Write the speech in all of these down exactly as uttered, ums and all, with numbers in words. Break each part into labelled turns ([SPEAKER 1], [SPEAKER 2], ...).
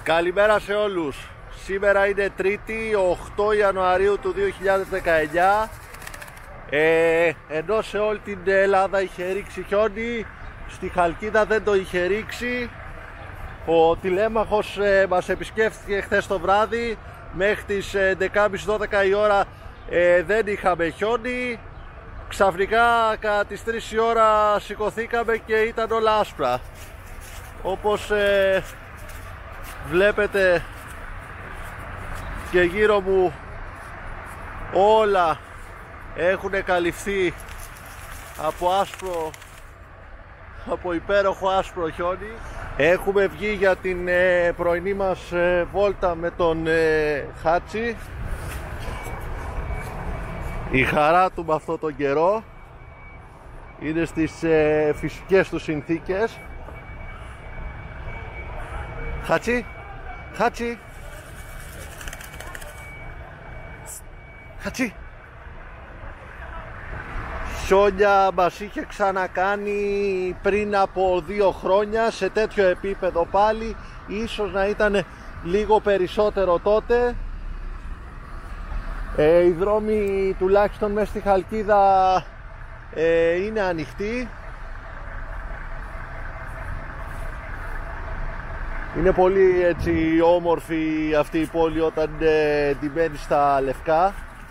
[SPEAKER 1] Καλημέρα σε όλους. Σήμερα είναι Τρίτη, οκτώ Ιανουαρίου του δύο χιλιάδες δεκαεννιά. ε, Ενώ σε όλη την Ελλάδα είχε ρίξει χιόνι, στη Χαλκίδα δεν το είχε ρίξει. Ο τηλέμαχος ε, μας επισκέφθηκε χθες το βράδυ. Μέχρι τις έντεκα και μισή δώδεκα η ώρα ε, δεν είχαμε χιόνι. Ξαφνικά κατά τις τρεις η ώρα σηκωθήκαμε και ήταν όλα άσπρα. Όπως ε, βλέπετε και γύρω μου όλα έχουν καλυφθεί από άσπρο, από υπέροχο άσπρο χιόνι. Έχουμε βγει για την ε, πρωινή μας ε, βόλτα με τον ε, Χάτσι. Η χαρά του με αυτόν τον καιρό είναι στις ε, φυσικές του συνθήκες. Χάτσι, Χάτσι, Χάτσι. Χιόνια μας είχε ξανακάνει πριν από δύο χρόνια σε τέτοιο επίπεδο πάλι. Ίσως να ήταν λίγο περισσότερο τότε. ε, Οι δρόμοι τουλάχιστον μέσα στη Χαλκίδα ε, είναι ανοιχτοί. Είναι πολύ έτσι όμορφη αυτή η πόλη όταν ε, ντυμένη στα λευκά.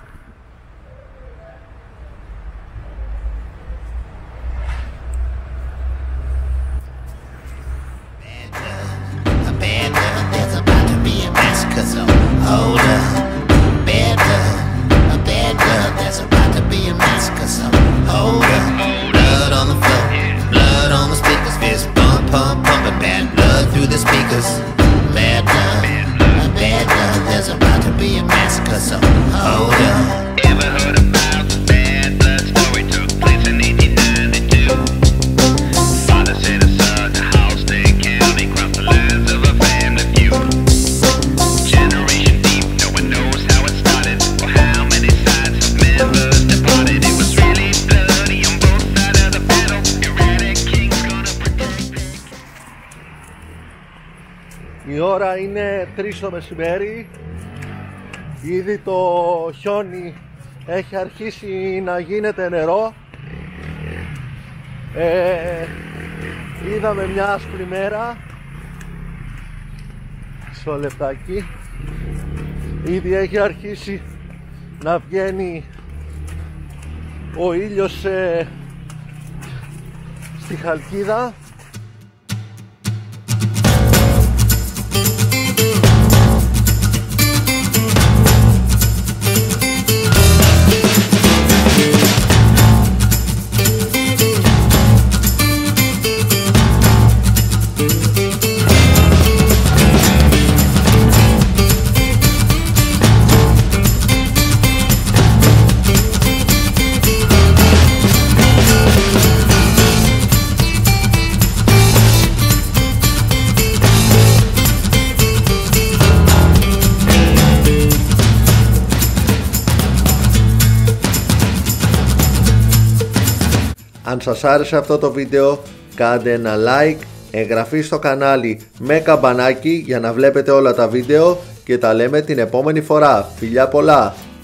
[SPEAKER 1] Η ώρα είναι τρεις το μεσημέρι. Ήδη το χιόνι έχει αρχίσει να γίνεται νερό. ε, Είδαμε μια άσπρη μέρα. Στο λεπτάκι ήδη έχει αρχίσει να βγαίνει ο ήλιος ε, στη Χαλκίδα. Αν σας άρεσε αυτό το βίντεο, κάντε ένα like, εγγραφή στο κανάλι με καμπανάκι για να βλέπετε όλα τα βίντεο και τα λέμε την επόμενη φορά. Φιλιά πολλά!